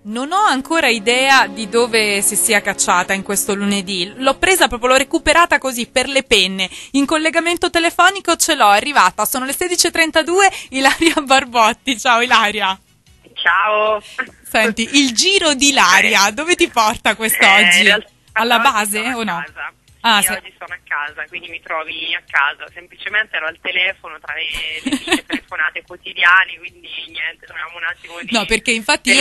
Non ho ancora idea di dove si sia cacciata in questo lunedì. L'ho presa proprio, l'ho recuperata così per le penne. In collegamento telefonico ce l'ho, è arrivata. Sono le 16:32, Ilaria Barbotti. Ciao Ilaria. Ciao. Senti, il giro di Ilaria, dove ti porta quest'oggi? Alla base o no? Sì, oggi sono a casa, quindi mi trovi a casa, semplicemente ero al telefono tra le mie telefonate quotidiane, quindi niente, troviamo un attimo di... No, perché infatti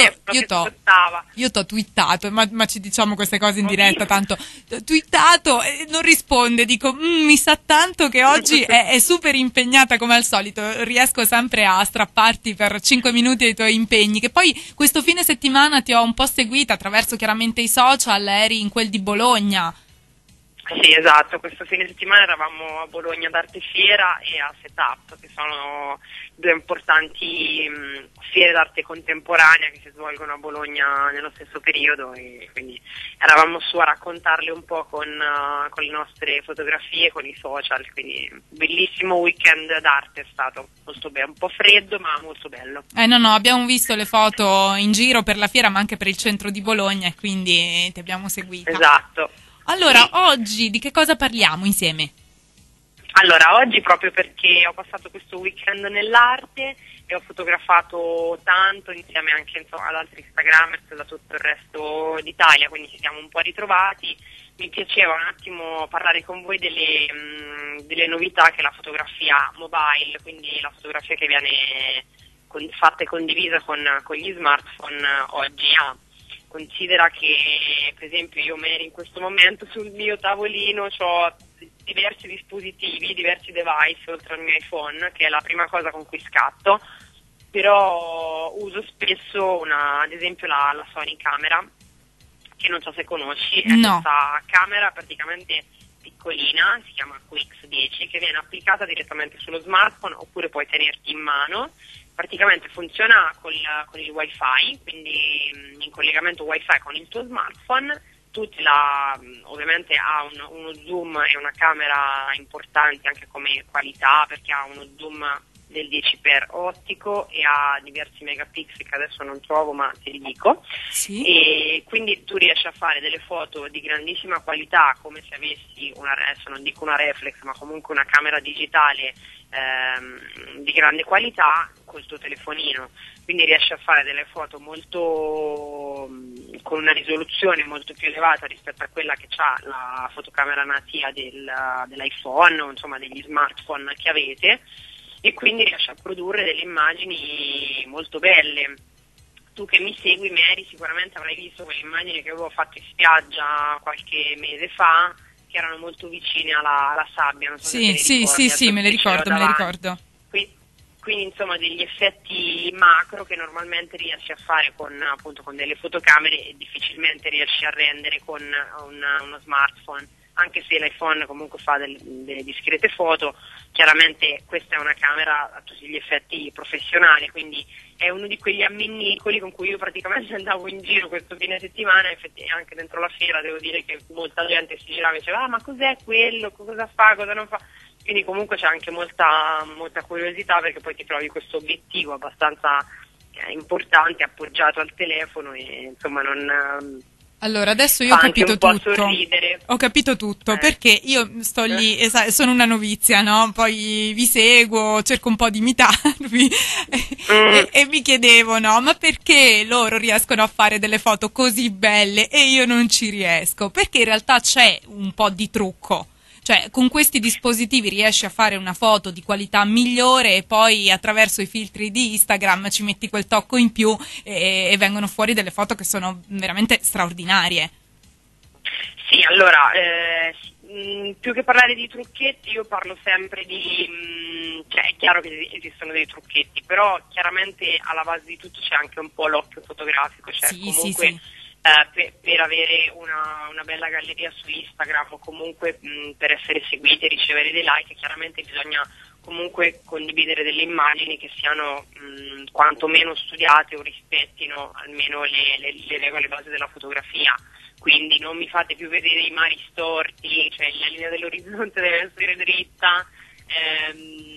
io t'ho twittato, ma ci diciamo queste cose in diretta, tanto twittato e non risponde, dico mi sa tanto che oggi è super impegnata come al solito, riesco sempre a strapparti per 5 minuti ai tuoi impegni, che poi questo fine settimana ti ho un po' seguita attraverso chiaramente i social, eri in quel di Bologna. Sì, esatto, questo fine settimana eravamo a Bologna ad Arte Fiera e a Setup, che sono due importanti fiere d'arte contemporanea che si svolgono a Bologna nello stesso periodo, e quindi eravamo su a raccontarle un po' con le nostre fotografie, con i social, quindi bellissimo weekend d'arte è stato, molto bello, un po' freddo ma molto bello. No, abbiamo visto le foto in giro per la fiera ma anche per il centro di Bologna e quindi ti abbiamo seguita. Esatto. Allora, oggi di che cosa parliamo insieme? Allora, oggi proprio perché ho passato questo weekend nell'arte e ho fotografato tanto insieme anche ad altri instagrammers da tutto il resto d'Italia, quindi ci siamo un po' ritrovati. Mi piaceva un attimo parlare con voi delle novità che la fotografia mobile, quindi la fotografia che viene fatta e condivisa con gli smartphone oggi ha. Considera che, per esempio, io in questo momento sul mio tavolino ho diversi dispositivi, diversi device oltre al mio iPhone, che è la prima cosa con cui scatto, però uso spesso ad esempio la Sony Camera, che non so se conosci, è questa camera praticamente piccolina, si chiama QX10, che viene applicata direttamente sullo smartphone oppure puoi tenerti in mano. Praticamente funziona con il wifi, quindi in collegamento wifi con il tuo smartphone, ovviamente ha uno zoom e una camera importanti anche come qualità, perché ha uno zoom del 10x ottico e ha diversi megapixel che adesso non trovo ma te li dico, sì. E quindi tu riesci a fare delle foto di grandissima qualità come se avessi adesso non dico una reflex ma comunque una camera digitale di grande qualità col tuo telefonino, quindi riesci a fare delle foto molto con una risoluzione molto più elevata rispetto a quella che ha la fotocamera nativa dell'iPhone o insomma degli smartphone che avete, e quindi riesci a produrre delle immagini molto belle. Tu che mi segui, Mary, sicuramente avrai visto quelle immagini che avevo fatto in spiaggia qualche mese fa, che erano molto vicine alla sabbia. Non so se sì, me le ricordo. Quindi insomma degli effetti macro che normalmente riesci a fare con delle fotocamere e difficilmente riesci a rendere con uno smartphone, anche se l'iPhone comunque fa delle discrete foto. Chiaramente questa è una camera a tutti gli effetti professionali, quindi è uno di quegli amminicoli con cui io praticamente andavo in giro questo fine settimana, e anche dentro la fiera devo dire che molta gente si girava e diceva ma cos'è quello, cosa fa, cosa non fa, quindi comunque c'è anche molta curiosità, perché poi ti trovi questo obiettivo abbastanza importante appoggiato al telefono e insomma non... Allora, adesso io ho capito tutto. Ho capito tutto, perché io sto lì, sono una novizia, no? Poi vi seguo, cerco un po' di imitarvi e mi chiedevo, no? Ma perché loro riescono a fare delle foto così belle e io non ci riesco? Perché in realtà c'è un po' di trucco. Cioè, con questi dispositivi riesci a fare una foto di qualità migliore e poi attraverso i filtri di Instagram ci metti quel tocco in più e vengono fuori delle foto che sono veramente straordinarie. Sì, allora, più che parlare di trucchetti io parlo sempre cioè è chiaro che esistono dei trucchetti, però chiaramente alla base di tutto c'è anche un po' l'occhio fotografico, cioè comunque... Sì. Per avere una bella galleria su Instagram o comunque per essere seguiti e ricevere dei like, chiaramente bisogna comunque condividere delle immagini che siano quantomeno studiate o rispettino almeno le regole base della fotografia. Quindi non mi fate più vedere i mari storti, cioè la linea dell'orizzonte deve essere dritta,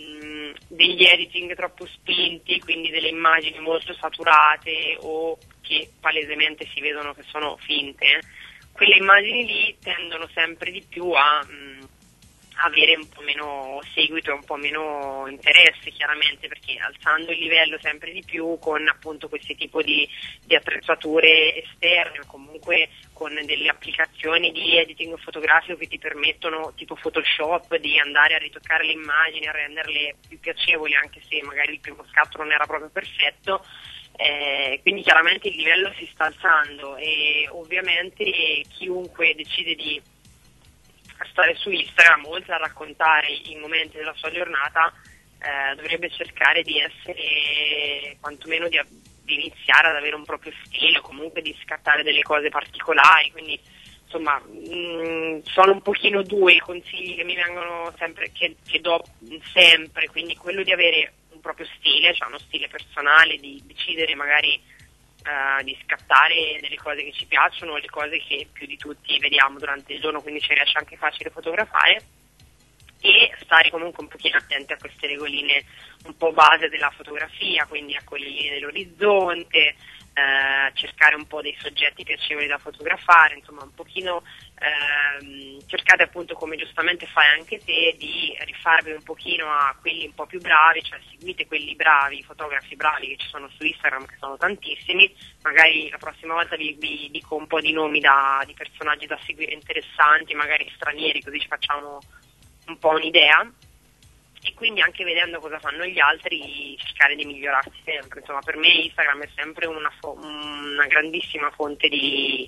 degli editing troppo spinti, quindi delle immagini molto saturate o che palesemente si vedono che sono finte, quelle immagini lì tendono sempre di più a avere un po' meno seguito e un po' meno interesse, chiaramente, perché alzando il livello sempre di più con appunto questi tipo di attrezzature esterne, o comunque con delle applicazioni di editing fotografico che ti permettono, tipo Photoshop, di andare a ritoccare le immagini, a renderle più piacevoli, anche se magari il primo scatto non era proprio perfetto. Quindi chiaramente il livello si sta alzando, e ovviamente chiunque decide di stare su Instagram, oltre a raccontare i momenti della sua giornata, dovrebbe cercare di essere, quantomeno di iniziare ad avere un proprio stile, o comunque di scattare delle cose particolari. Quindi insomma sono un pochino due i consigli che mi vengono sempre, che do sempre, quindi quello di avere un proprio stile, cioè uno stile personale, di decidere magari di scattare delle cose che ci piacciono, le cose che più di tutti vediamo durante il giorno, quindi ci riesce anche facile fotografare, e stare comunque un pochino attenti a queste regoline un po' base della fotografia, quindi a quelle linee dell'orizzonte, cercare un po' dei soggetti piacevoli da fotografare, insomma un pochino cercate, appunto, come giustamente fai anche te, di rifarvi un pochino a quelli un po' più bravi, cioè seguite quelli bravi, fotografi bravi che ci sono su Instagram, che sono tantissimi. Magari la prossima volta vi dico un po' di nomi di personaggi da seguire interessanti, magari stranieri, così ci facciamo un po' un'idea, e quindi anche vedendo cosa fanno gli altri cercare di migliorarsi sempre. Insomma, per me Instagram è sempre una grandissima fonte di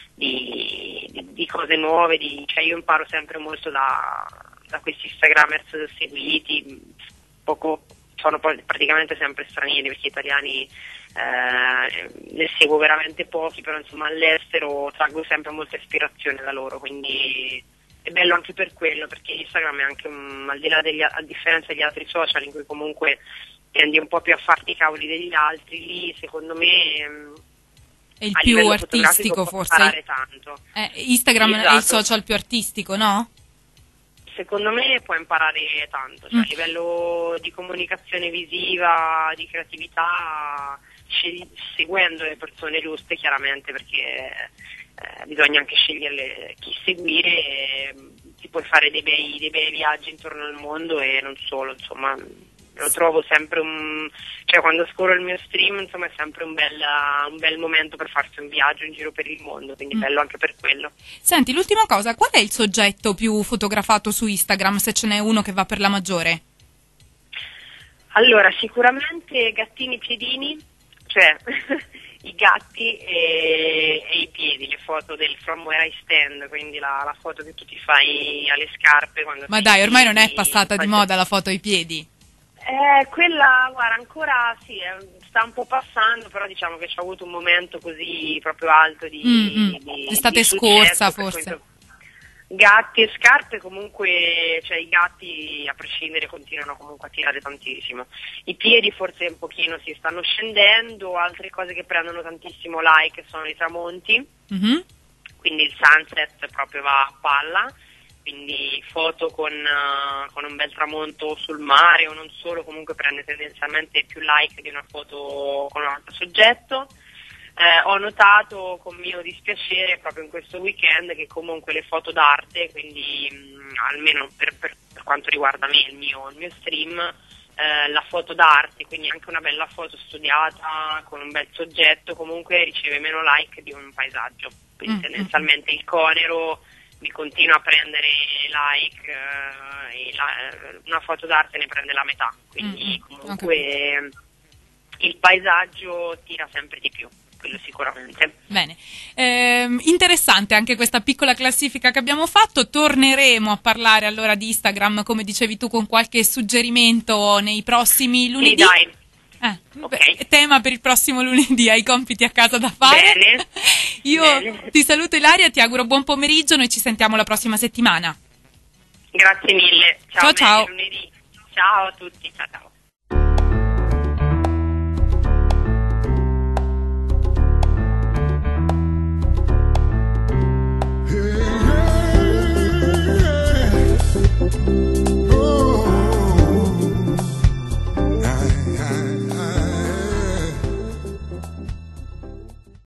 cose nuove, cioè io imparo sempre molto da questi Instagramers seguiti, sono praticamente sempre stranieri, perché italiani ne seguo veramente pochi, però insomma all'estero traggo sempre molta ispirazione da loro, quindi è bello anche per quello, perché Instagram è anche al di là a differenza degli altri social in cui comunque tendi un po' più a farti i cavoli degli altri, lì secondo me è il più artistico, forse. Tanto. Instagram esatto. È il social più artistico, no? Secondo me può imparare tanto, cioè a livello di comunicazione visiva, di creatività, seguendo le persone giuste, chiaramente, perché bisogna anche scegliere chi seguire, ti puoi fare dei bei viaggi intorno al mondo, e non solo, insomma. Lo trovo sempre cioè quando scorro il mio stream, insomma, è sempre un bel momento per farsi un viaggio in giro per il mondo, quindi bello anche per quello. Senti, l'ultima cosa, qual è il soggetto più fotografato su Instagram, se ce n'è uno che va per la maggiore? Allora, sicuramente gattini piedini, cioè i gatti e i piedi, le foto del From Where I Stand, quindi la foto che tu ti fai alle scarpe quando. Ma dai, ormai non è passata di moda la foto ai piedi? Quella, guarda, ancora sì, sta un po' passando, però diciamo che c'è avuto un momento così proprio alto di estate scorsa, forse. Gatti e scarpe comunque, cioè i gatti a prescindere continuano comunque a tirare tantissimo. I piedi forse un pochino si stanno scendendo, altre cose che prendono tantissimo like sono i tramonti, quindi il sunset proprio va a palla. Quindi foto con un bel tramonto sul mare, o non solo, comunque prende tendenzialmente più like di una foto con un altro soggetto. Ho notato con mio dispiacere proprio in questo weekend che comunque le foto d'arte, quindi almeno per quanto riguarda me, il mio stream, la foto d'arte, quindi anche una bella foto studiata con un bel soggetto, comunque riceve meno like di un paesaggio. Quindi tendenzialmente il conero mi continua a prendere like, e una foto d'arte ne prende la metà, quindi comunque il paesaggio tira sempre di più, quello sicuramente. Bene, interessante anche questa piccola classifica che abbiamo fatto. Torneremo a parlare allora di Instagram, come dicevi tu, con qualche suggerimento nei prossimi lunedì. Sì, dai. Okay. Tema per il prossimo lunedì, hai compiti a casa da fare. Bene. Io ti saluto, Ilaria, ti auguro buon pomeriggio, noi ci sentiamo la prossima settimana. Grazie mille. Ciao ciao. Lunedì. Ciao a tutti. Ciao ciao. Hey, hey, hey.